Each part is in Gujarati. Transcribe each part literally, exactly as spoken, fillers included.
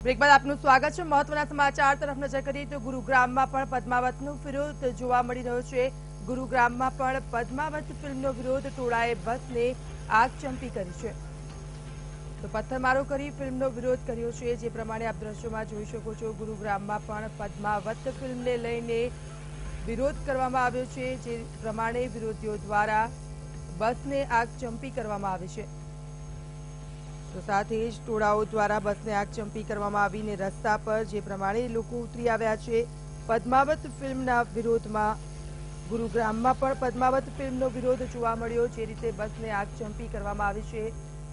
બ્રેક બાદ આપનું સ્વાગત છે। મહત્વના સમાચાર તરફ નજર કરીએ તો ગુરુગ્રામમાં પણ પદ્માવતનો વિરોધ જોવા મળી રહ્યો છે। ગુરુગ્રામમાં પણ પદ્માવત ફિલ્મનો વિરોધ ટોળાએ બસને આગચંપી કરી છે। તો પથ્થરમારો કરી ફિલ્મનો વિરોધ કર્યો છે। જે પ્રમાણે આપ દ્રશ્યોમાં જોઈ શકો છો, ગુરુગ્રામમાં પણ પદ્માવત ફિલ્મને લઈને વિરોધ કરવામાં આવ્યો છે। જે પ્રમાણે વિરોધીઓ દ્વારા બસને આગચંપી કરવામાં આવી છે। તો સાથે જ ટોળાઓ દ્વારા બસને આગચંપી કરવામાં આવીને રસ્તા પર જે પ્રમાણે લોકો ઉતરી આવ્યા છે પદ્માવત ફિલ્મના વિરોધમાં। ગુરુગ્રામમાં પણ પદ્માવત ફિલ્મનો વિરોધ જોવા મળ્યો। જે રીતે બસને આગચંપી કરવામાં આવી છે।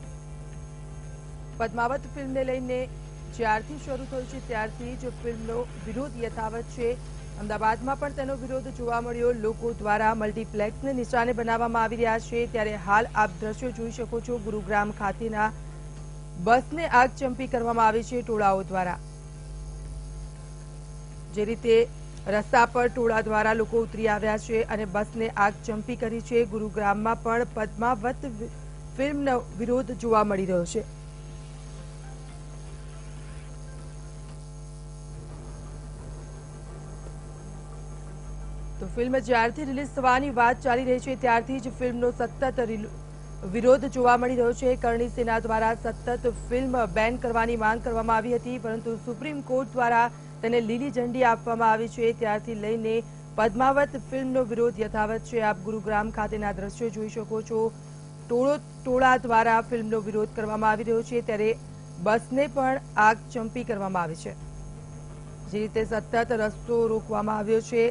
પદ્માવત ફિલ્મને લઈને જ્યારથી શરૂ થયું છે ત્યારથી જ ફિલ્મનો વિરોધ યથાવત છે। અમદાવાદમાં પણ તેનો વિરોધ જોવા મળ્યો। લોકો દ્વારા મલ્ટીપ્લેક્સને નિશાને બનાવવામાં આવી રહ્યા છે। ત્યારે હાલ આપ દ્રશ્યો જોઈ શકો છો, ગુરુગ્રામ ખાતેના બસને આગચંપી કરવામાં આવી છે ટોળાઓ દ્વારા। જે રીતે રસ્તા પર ટોળા દ્વારા લોકો ઉતરી આવ્યા છે અને બસને આગચંપી કરી છે। ગુરુગ્રામમાં પણ પદ્માવત ફિલ્મનો વિરોધ જોવા મળી રહ્યો છે। તો ફિલ્મ જ્યારથી રિલીઝ થવાની વાત ચાલી રહી છે ત્યારથી જ ફિલ્મનો સતત વિરોધ જોવા મળી રહ્યો છે। કરણી સેના દ્વારા સતત ફિલ્મ બેન કરવાની માંગ કરવામાં આવી હતી, પરંતુ સુપ્રીમ કોર્ટ દ્વારા તેને લીલી ઝંડી આપવામાં આવી છે। ત્યારથી લઈને પદ્માવત ફિલ્મનો વિરોધ યથાવત છે। આપ ગુરુગ્રામ ખાતેના દ્રશ્યો જોઈ શકો છો। ટોળો ટોળા દ્વારા ફિલ્મનો વિરોધ કરવામાં આવી રહ્યો છે, ત્યારે બસને પણ આગચંપી કરવામાં આવી છે। જે રીતે સતત રસ્તો રોકવામાં આવ્યો છે।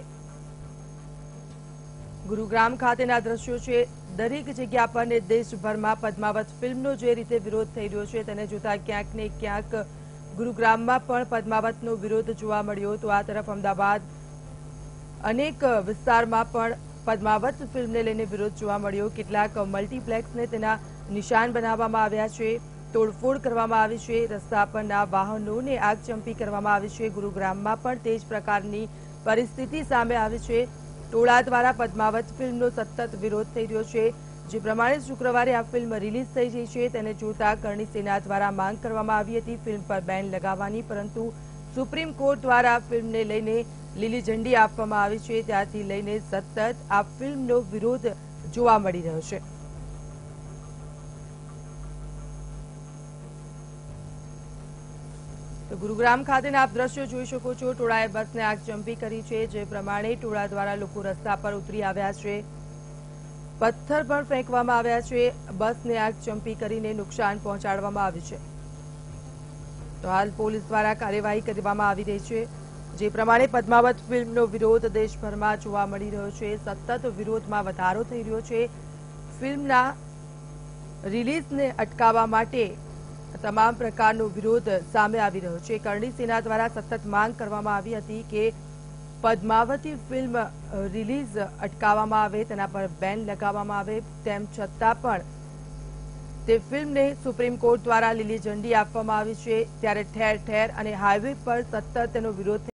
ગુરુગ્રામ ખાતેના દ્રશ્યો છે। દરેક જગ્યા પર અને દેશભરમાં પદ્માવત ફિલ્મનો જે રીતે વિરોધ થઈ રહ્યો છે તેને જોતા ક્યાંક ને ક્યાંક ગુરુગ્રામમાં પણ પદ્માવતનો વિરોધ જોવા મળ્યો। તો આ તરફ અમદાવાદ અનેક વિસ્તારમાં પણ પદ્માવત ફિલ્મને લઈને વિરોધ જોવા મળ્યો। કેટલાક મલ્ટીપ્લેક્સને તેના નિશાન બનાવવામાં આવ્યા છે, તોડફોડ કરવામાં આવી છે, રસ્તા પરના વાહનોને આગચંપી કરવામાં આવી છે। ગુરુગ્રામમાં પણ તે જ પ્રકારની પરિસ્થિતિ સામે આવી છે। ટોળા દ્વારા પદ્માવત ફિલ્મનો સતત વિરોધ થઈ રહ્યો છે। જે પ્રમાણે શુક્રવારે આ ફિલ્મ રિલીઝ થઈ રહી છે તેને જોતા કરણી સેના દ્વારા માંગ કરવામાં આવી હતી ફિલ્મ પર બેન લગાવવાની, પરંતુ સુપ્રીમ કોર્ટ દ્વારા ફિલ્મને લઈને લીલી ઝંડી આપવામાં આવી છે। ત્યારથી લઈને સતત આ ફિલ્મનો વિરોધ જોવા મળી રહ્યો છે। તો ગુરુગ્રામ ખાતેના આપ દ્રશ્યો જોઈ શકો છો। ટોળાએ બસને આગચંપી કરી છે। જે પ્રમાણે ટોળા દ્વારા લોકો રસ્તા પર ઉતરી આવ્યા છે, પથ્થર પણ ફેંકવામાં આવ્યા છે, બસને આગચંપી કરીને નુકસાન પહોંચાડવામાં આવ્યું છે। તો હાલ પોલીસ દ્વારા કાર્યવાહી કરવામાં આવી રહી છે। જે પ્રમાણે પદ્માવત ફિલ્મનો વિરોધ દેશભરમાં જોવા મળી રહ્યો છે। સતત વિરોધમાં વધારો થઈ રહ્યો છે। ફિલ્મના રિલીઝને અટકાવવા માટે તમામ પ્રકારનો વિરોધ સામે આવી રહ્યો છે। કરણી સેના દ્વારા સતત માંગ કરવામાં આવી હતી કે પદ્માવતી ફિલ્મ રિલીઝ અટકાવવામાં આવે, તેના પર બેન લગાવવામાં આવે, તેમ છતાં પણ તે ફિલ્મને સુપ્રીમ કોર્ટ દ્વારા લીલી ઝંડી આપવામાં આવી છે। ત્યારે ઠેર ઠેર અને હાઈવે પર સતત તેનો વિરોધ